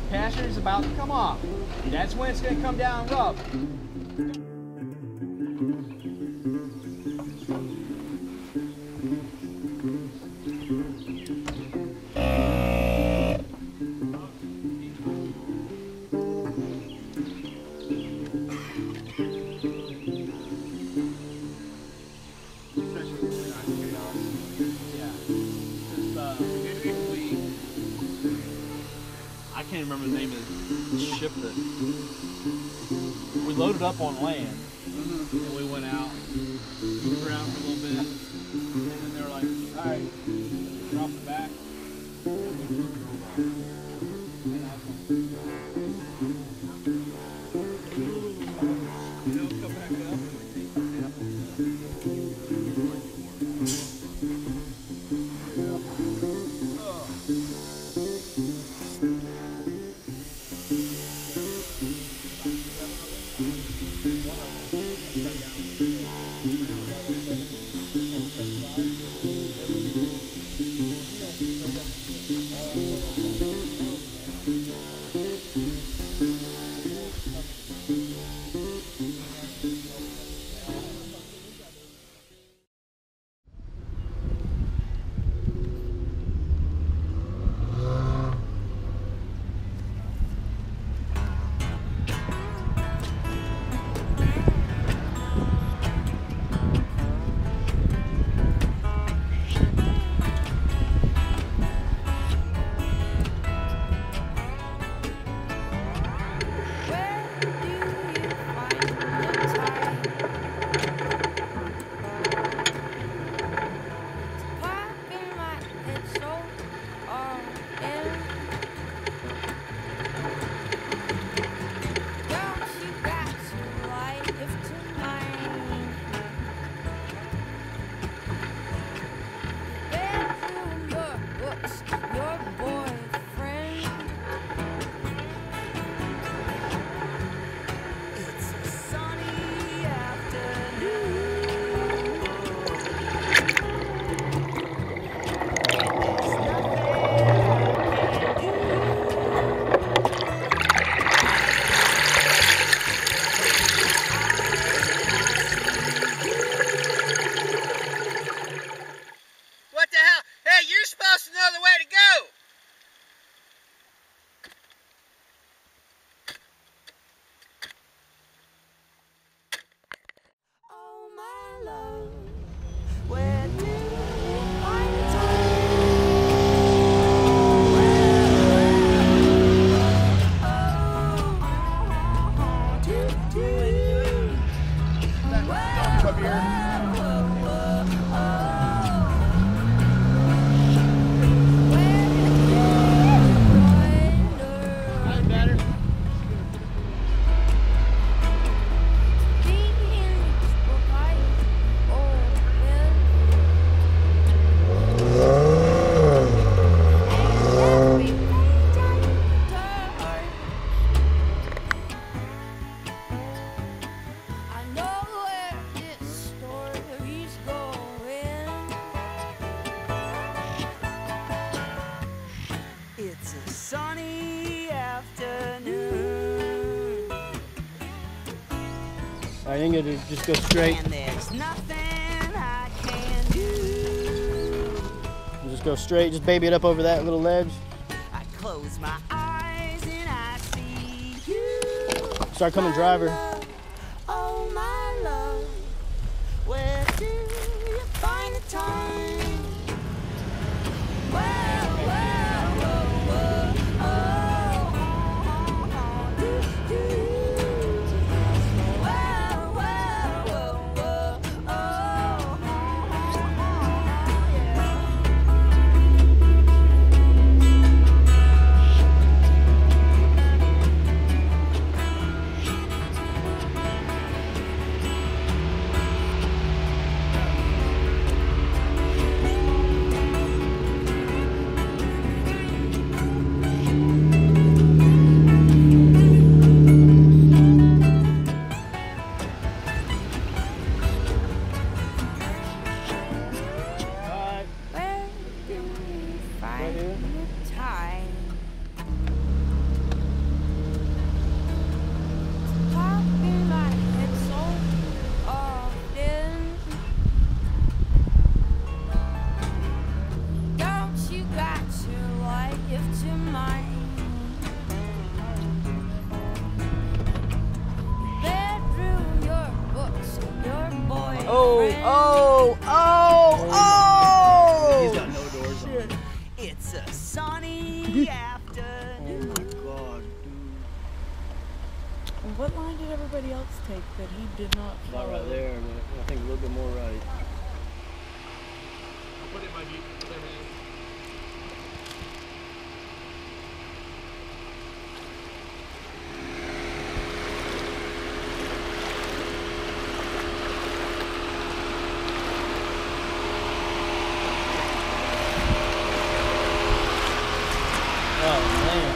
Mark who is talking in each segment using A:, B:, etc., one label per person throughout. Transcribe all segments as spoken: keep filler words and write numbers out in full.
A: pasture is about to come off. That's when it's going to come down rough.
B: I can't remember the name of the ship that we loaded up on land, mm-hmm. and we went out, moved around for a little bit, and then they were like, all right, drop it back, and we drove it over. And I was like, you know, come back up and take the samples.
A: I think it'll just go straight.
C: And there's nothing I can do.
A: Just go straight, just baby it up over that little ledge.
C: I close my eyes and I see you.
A: Start coming driver.
C: Oh my love, where do you find the time? Well, well, well, well, oh, oh, oh, do, do. Well, well, well, well, oh, oh, oh, everybody else take that he did not follow?
D: About right there, and I think a little bit more right.
B: I'll put it in my Jeep. Whatever it is.
D: Oh man.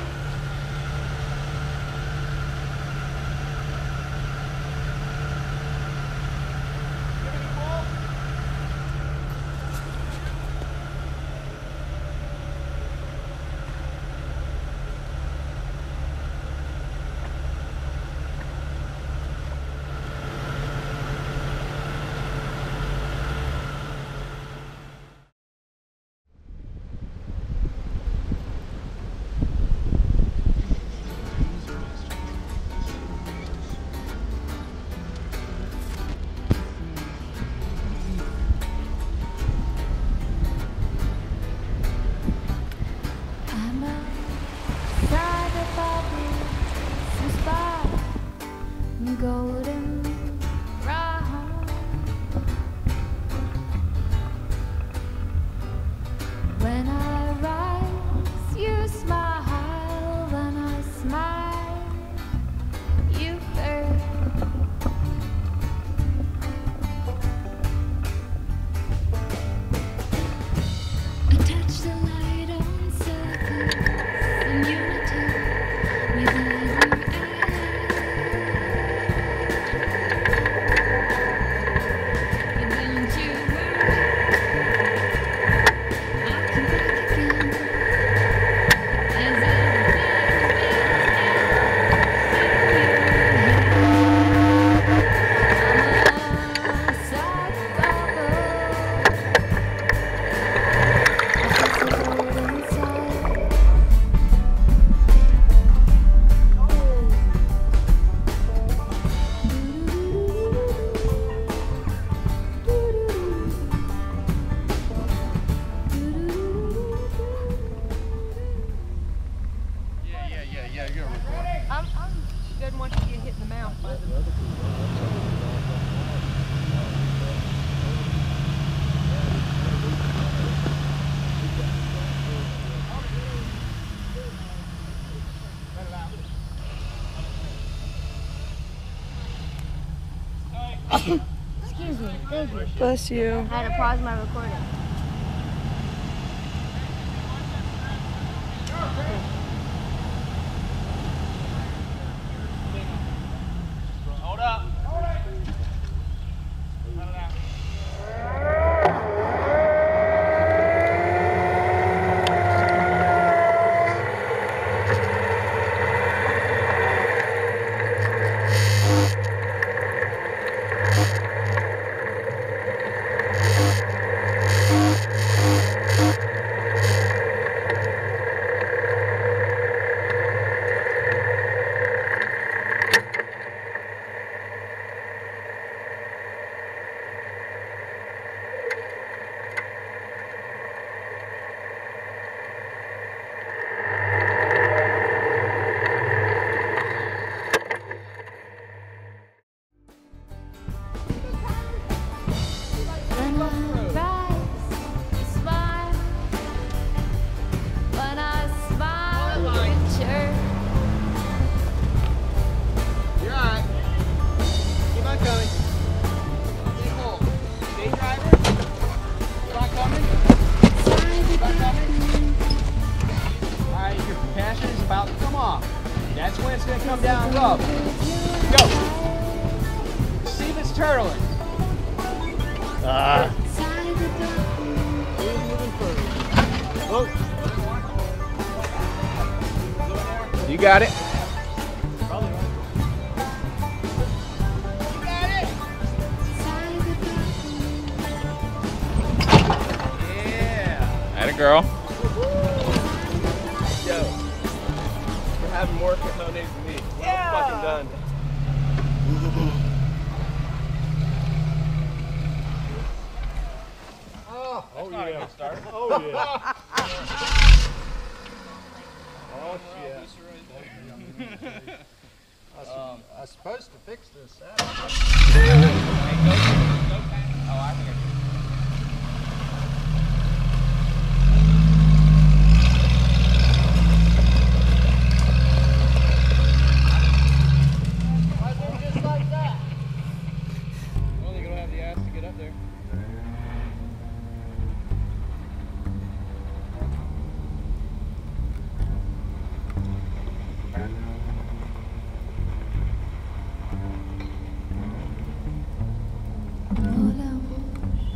C: I'm a cider bubble, some spot, golden brown. When I rise, you smile. When I smile, you burn. I touch the light on circles in unity with every eye. And don't you worry, I'll come back again. As everything I'm a cider bubble.
B: Yeah, yeah, yeah, yeah. You're recording.
E: I'm, I'm good once you get hit in the mouth. Excuse me, thank you.
F: Bless you.
E: I had to pause my recording.
B: Hold up. Let it out.
C: When I rise, you smile. When I smile, you chirp.
A: You're alright. Keep on coming. Stay cool. Stay driver. Keep on coming. Keep on coming. Alright, your passion is about to come off. That's when it's going to come down rough. Go. See if it's turtling.
D: Ah.
A: You got it. Yeah.
G: Atta girl.
D: Yo, we're having more cojones than me. We're all fucking done.
B: Oh,
D: Oh
B: not a
D: yeah.
B: good start.
D: Oh yeah. Oh shit.
F: I was,
B: Um,
F: I was supposed to fix this Saturday.
A: Hey, go, go past. Oh, I think I did.
F: Just like that.
B: Well, they're gonna have the ass to get up there.
C: Moulin Rouge.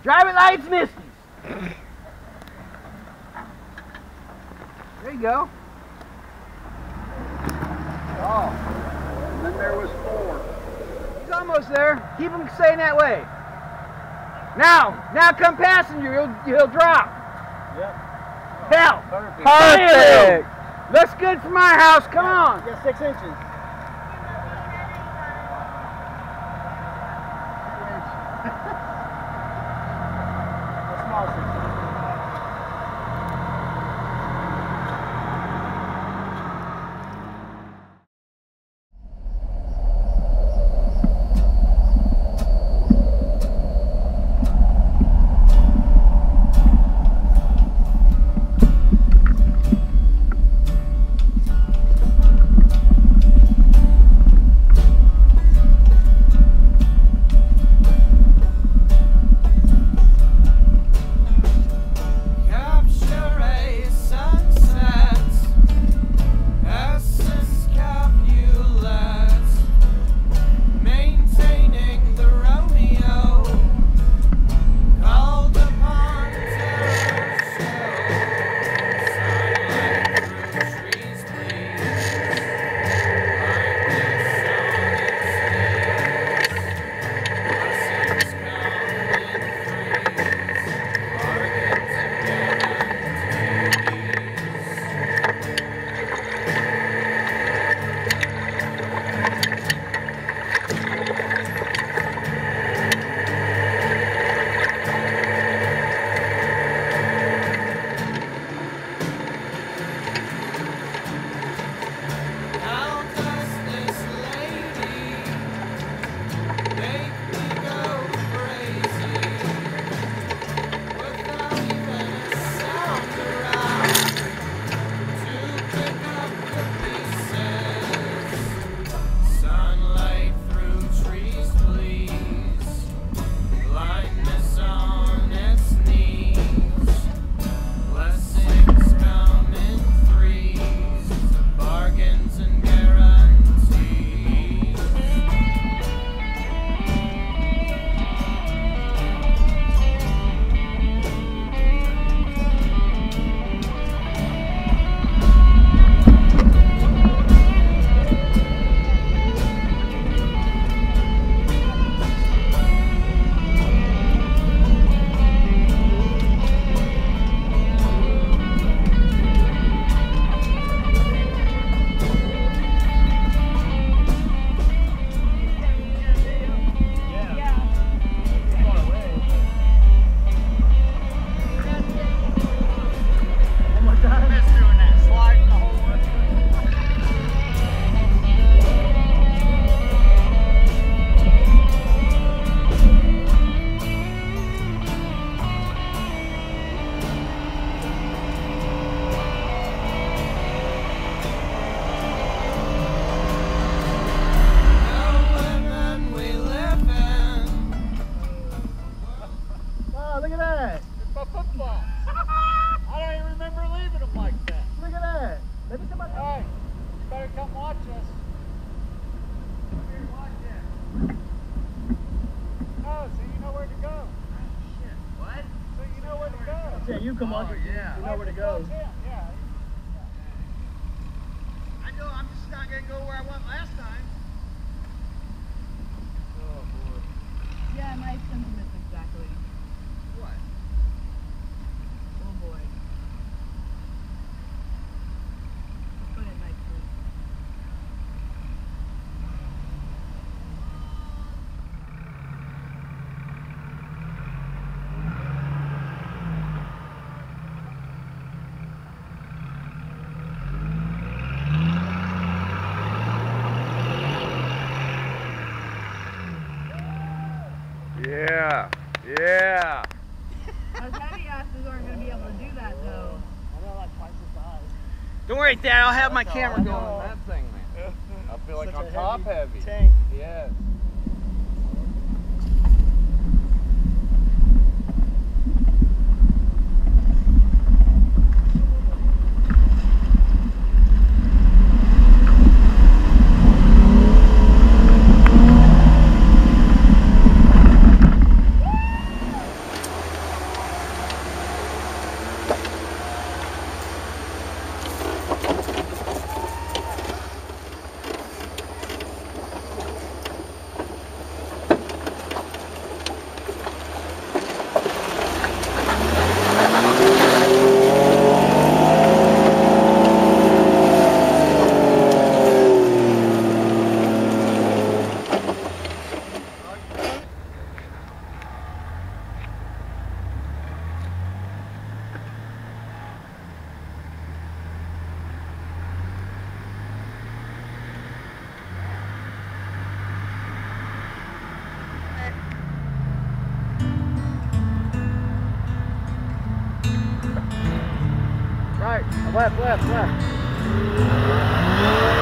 A: Driving lights, Misty. There you go.
F: Oh, and then there was four.
A: He's almost there. Keep him staying that way. Now, now come passenger. He'll, he'll drop.
F: Yep.
A: Hell.
F: Perfect.
A: Perfect. Looks good for my house. Come on.
F: Yeah, six inches. Yeah, you come on.
A: Oh, yeah.
F: You know where to go.
A: Yeah. I know, I'm just not going to go where I went last time.
F: Oh, boy.
E: Yeah, my sentiments exactly.
A: What?
E: Oh boy. Put it nicely.
D: Yeah, yeah.
E: Us heavy asses aren't going to be able to do that though.
F: I know, like twice the size.
A: Don't worry, Dad. I'll have my camera
F: I
A: going
F: know.
A: on that thing, man.
D: I feel like
F: Such
D: I'm
F: a
D: top
F: heavy
D: heavy.
F: tank.
D: Yes.
A: left, left, left.